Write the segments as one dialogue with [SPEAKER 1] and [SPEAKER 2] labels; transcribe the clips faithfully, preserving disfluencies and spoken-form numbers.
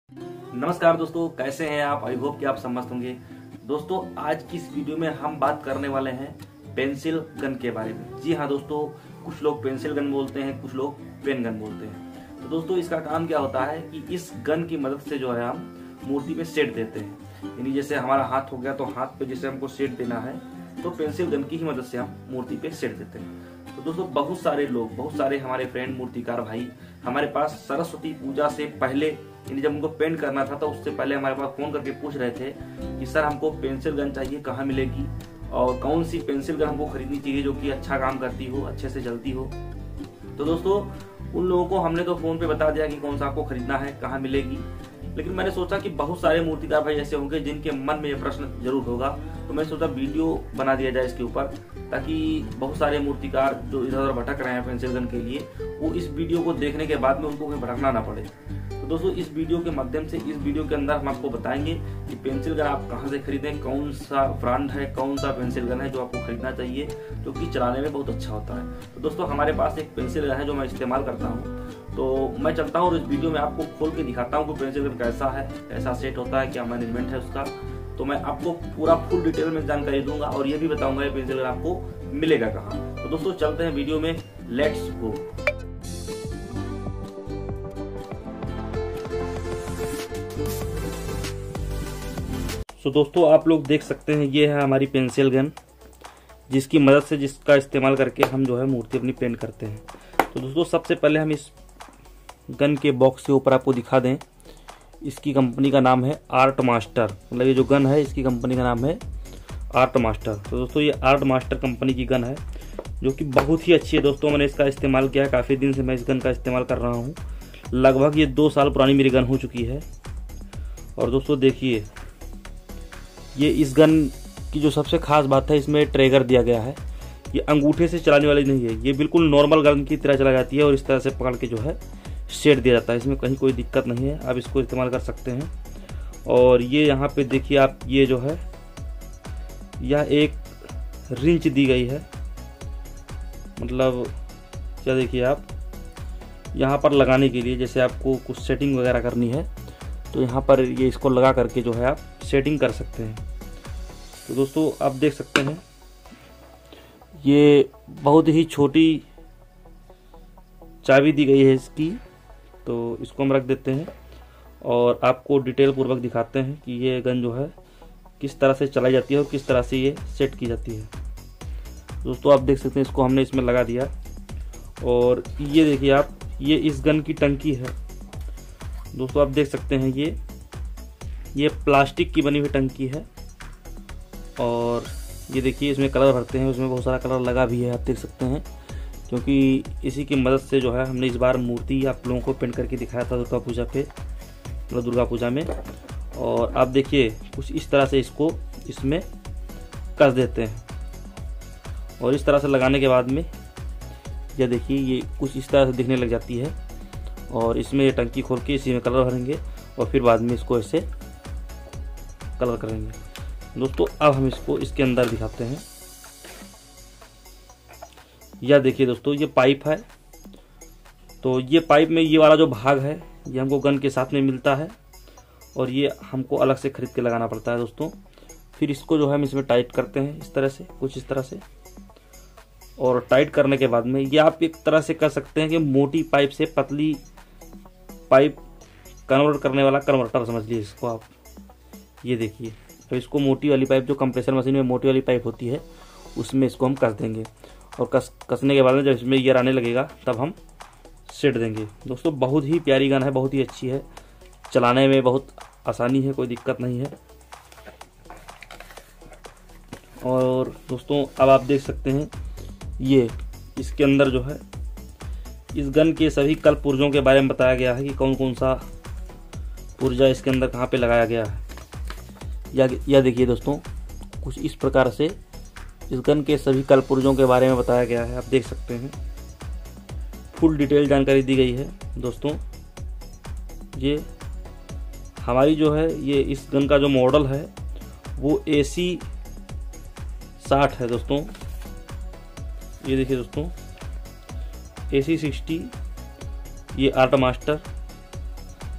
[SPEAKER 1] नमस्कार दोस्तों, कैसे हैं आप? आई होप कि आप सब मस्त होंगे। दोस्तों, आज की इस वीडियो में हम बात करने वाले हैं पेंसिल गन के बारे में। जी हाँ दोस्तों, कुछ लोग पेंसिल गन बोलते हैं, कुछ लोग पेन गन बोलते हैं। तो दोस्तों, इसका काम क्या होता है कि इस गन की मदद से जो है हम मूर्ति पे सेट देते हैं। यानी जैसे हमारा हाथ हो गया तो हाथ पे जैसे हमको सेट देना है तो पेंसिल गन की ही मदद से हम मूर्ति पे सेट देते हैं। तो दोस्तों, बहुत सारे लोग, बहुत सारे हमारे फ्रेंड मूर्तिकार भाई हमारे पास सरस्वती पूजा से पहले, यानी जब उनको पेंट करना था तो उससे पहले हमारे पास फोन करके पूछ रहे थे कि सर हमको पेंसिल गन चाहिए, कहाँ मिलेगी और कौन सी पेंसिल गन हमको खरीदनी चाहिए जो कि अच्छा काम करती हो, अच्छे से जलती हो। तो दोस्तों, उन लोगों को हमने तो फोन पे बता दिया कि कौन सा आपको खरीदना है, कहाँ मिलेगी। लेकिन मैंने सोचा कि बहुत सारे मूर्तिकार भाई ऐसे होंगे जिनके मन में ये प्रश्न जरूर होगा, तो मैं सोचा वीडियो बना दिया जाए इसके ऊपर, ताकि बहुत सारे मूर्तिकार जो इधर उधर भटक रहे हैं पेंसिल गन के लिए, वो इस वीडियो को देखने के बाद में उनको कहीं भटकना ना पड़े। तो दोस्तों, इस वीडियो के माध्यम से, इस वीडियो के अंदर हम आपको बताएंगे कि पेंसिल गन आप कहाँ से खरीदें, कौन सा ब्रांड है, कौन सा पेंसिल गन है जो आपको खरीदना चाहिए, जो कि चलाने में बहुत अच्छा होता है। तो दोस्तों, हमारे पास एक पेंसिल गन है जो मैं इस्तेमाल करता हूँ। तो मैं चलता हूँ और इस वीडियो में आपको खोल के दिखाता हूँ कि पेंसिल गन कैसा है, कैसा सेट होता है, क्या मैनेजमेंट है उसका। तो मैं आपको पूरा फुल डिटेल में जानकारी दूंगा और ये भी बताऊंगा ये पेंसिल गन आपको मिलेगा कहाँ। तो दोस्तों, चलते हैं वीडियो में, लेट्स गो। तो दोस्तों, आप लोग देख सकते हैं ये है हमारी पेंसिल गन, जिसकी मदद से, जिसका इस्तेमाल करके हम जो है मूर्ति अपनी पेंट करते हैं। तो दोस्तों, सबसे पहले हम इस गन के बॉक्स के ऊपर आपको दिखा दें, इसकी कंपनी का नाम है आर्ट मास्टर। मतलब ये जो गन है इसकी कंपनी का नाम है आर्ट मास्टर। तो दोस्तों, ये आर्ट मास्टर कंपनी की गन है जो कि बहुत ही अच्छी है। दोस्तों, मैंने इसका इस्तेमाल किया है, काफ़ी दिन से मैं इस गन का इस्तेमाल कर रहा हूँ। लगभग ये दो साल पुरानी मेरी गन हो चुकी है। और दोस्तों देखिए, ये इस गन की जो सबसे खास बात है, इसमें ट्रिगर दिया गया है। ये अंगूठे से चलाने वाली नहीं है, ये बिल्कुल नॉर्मल गन की तरह चला जाती है और इस तरह से पकड़ के जो है सेट दिया जाता है। इसमें कहीं कोई दिक्कत नहीं है, आप इसको इस्तेमाल कर सकते हैं। और ये यहाँ पे देखिए आप, ये जो है यह एक रिंच दी गई है। मतलब क्या, देखिए आप यहाँ पर लगाने के लिए, जैसे आपको कुछ सेटिंग वगैरह करनी है तो यहाँ पर ये इसको लगा करके जो है आप सेटिंग कर सकते हैं। तो दोस्तों, आप देख सकते हैं ये बहुत ही छोटी चाबी दी गई है इसकी। तो इसको हम रख देते हैं और आपको डिटेल पूर्वक दिखाते हैं कि ये गन जो है किस तरह से चलाई जाती है और किस तरह से ये सेट की जाती है। दोस्तों, आप देख सकते हैं इसको हमने इसमें लगा दिया। और ये देखिए आप, ये इस गन की टंकी है। दोस्तों, आप देख सकते हैं ये ये प्लास्टिक की बनी हुई टंकी है। और ये देखिए, इसमें कलर भरते हैं, उसमें बहुत सारा कलर लगा भी है, आप देख सकते हैं। क्योंकि इसी की मदद से जो है हमने इस बार मूर्ति आप लोगों को पेंट करके दिखाया था दुर्गा पूजा पे, मतलब दुर्गा पूजा में। और आप देखिए, कुछ इस तरह से इसको इसमें कस देते हैं और इस तरह से लगाने के बाद में यह देखिए, ये कुछ इस तरह से दिखने लग जाती है। और इसमें ये टंकी खोल के इसी में कलर भरेंगे और फिर बाद में इसको ऐसे कलर करेंगे। दोस्तों, अब हम इसको इसके अंदर दिखाते हैं। यह देखिए दोस्तों, ये पाइप है। तो ये पाइप में ये वाला जो भाग है ये हमको गन के साथ में मिलता है और ये हमको अलग से खरीद के लगाना पड़ता है दोस्तों। फिर इसको जो है हम इसमें टाइट करते हैं इस तरह से, कुछ इस तरह से। और टाइट करने के बाद में ये आप एक तरह से कर सकते हैं कि मोटी पाइप से पतली पाइप कन्वर्ट करने वाला कन्वर्टर समझ लीजिए इसको आप। ये देखिए, तो इसको मोटी वाली पाइप, जो कंप्रेसर मशीन में मोटी वाली पाइप होती है, उसमें इसको हम कस देंगे। और कस कसने के बाद में जब इसमें ईयर आने लगेगा तब हम सेट देंगे। दोस्तों, बहुत ही प्यारी गन है, बहुत ही अच्छी है, चलाने में बहुत आसानी है, कोई दिक्कत नहीं है। और दोस्तों, अब आप देख सकते हैं ये इसके अंदर जो है, इस गन के सभी कल पुर्जों के बारे में बताया गया है कि कौन कौन सा पुर्जा इसके अंदर कहाँ पे लगाया गया है। या, या देखिए दोस्तों, कुछ इस प्रकार से इस गन के सभी कल पुर्जों के बारे में बताया गया है, आप देख सकते हैं। फुल डिटेल जानकारी दी गई है। दोस्तों, ये हमारी जो है, ये इस गन का जो मॉडल है वो ए सी साठ है दोस्तों। ये देखिए दोस्तों, ए सी सिक्सटी, ये आर्ट मास्टर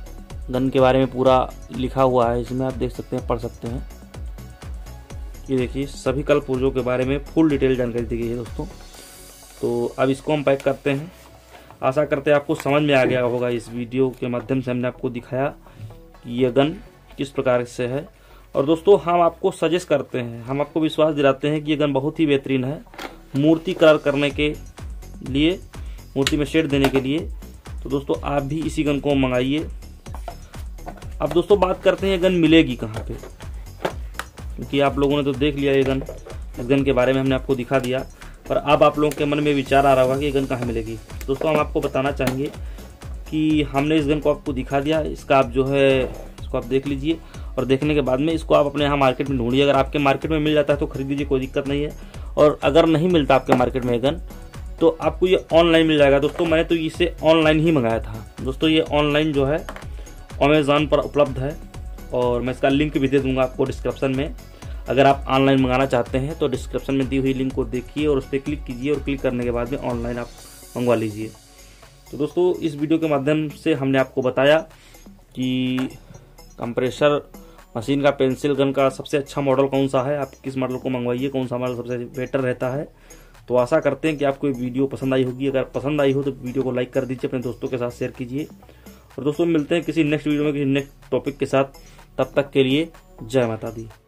[SPEAKER 1] गन के बारे में पूरा लिखा हुआ है, इसमें आप देख सकते हैं, पढ़ सकते हैं। ये देखिए सभी कल पुर्जों के बारे में फुल डिटेल जानकारी दी गई है दोस्तों। तो अब इसको हम पैक करते हैं। आशा करते हैं आपको समझ में आ गया होगा, इस वीडियो के माध्यम से हमने आपको दिखाया कि यह गन किस प्रकार से है। और दोस्तों हम आपको सजेस्ट करते हैं, हम आपको विश्वास दिलाते हैं कि यह गन बहुत ही बेहतरीन है मूर्ति कलर करने के लिए, मूर्ति में शेड देने के लिए। तो दोस्तों आप भी इसी गन को मंगाइए। अब दोस्तों बात करते हैं ये गन मिलेगी कहाँ पे, क्योंकि आप लोगों ने तो देख लिया ये गन, इस गन के बारे में हमने आपको दिखा दिया, पर अब आप लोगों के मन में विचार आ रहा होगा कि ये गन कहाँ मिलेगी। दोस्तों हम आपको बताना चाहेंगे कि हमने इस गन को आपको दिखा दिया, इसका आप जो है इसको आप देख लीजिए, और देखने के बाद में इसको आप अपने यहाँ मार्केट में ढूंढिए। अगर आपके मार्केट में मिल जाता है तो खरीद लीजिए, कोई दिक्कत नहीं है। और अगर नहीं मिलता आपके मार्केट में ये गन तो आपको ये ऑनलाइन मिल जाएगा। दोस्तों मैंने तो इसे ऑनलाइन ही मंगाया था। दोस्तों ये ऑनलाइन जो है अमेज़ॉन पर उपलब्ध है, और मैं इसका लिंक भी दे दूंगा आपको डिस्क्रिप्शन में। अगर आप ऑनलाइन मंगाना चाहते हैं तो डिस्क्रिप्शन में दी हुई लिंक को देखिए और उस पर क्लिक कीजिए, और क्लिक करने के बाद में ऑनलाइन आप मंगवा लीजिए। तो दोस्तों इस वीडियो के माध्यम से हमने आपको बताया कि कंप्रेसर मशीन का पेंसिल गन का सबसे अच्छा मॉडल कौन सा है, आप किस मॉडल को मंगवाइए, कौन सा मॉडल सबसे बेटर रहता है। तो आशा करते हैं कि आपको ये वीडियो पसंद आई होगी। अगर पसंद आई हो तो वीडियो को लाइक कर दीजिए, अपने दोस्तों के साथ शेयर कीजिए। और दोस्तों मिलते हैं किसी नेक्स्ट वीडियो में किसी नेक्स्ट टॉपिक के साथ, तब तक के लिए जय माता दी।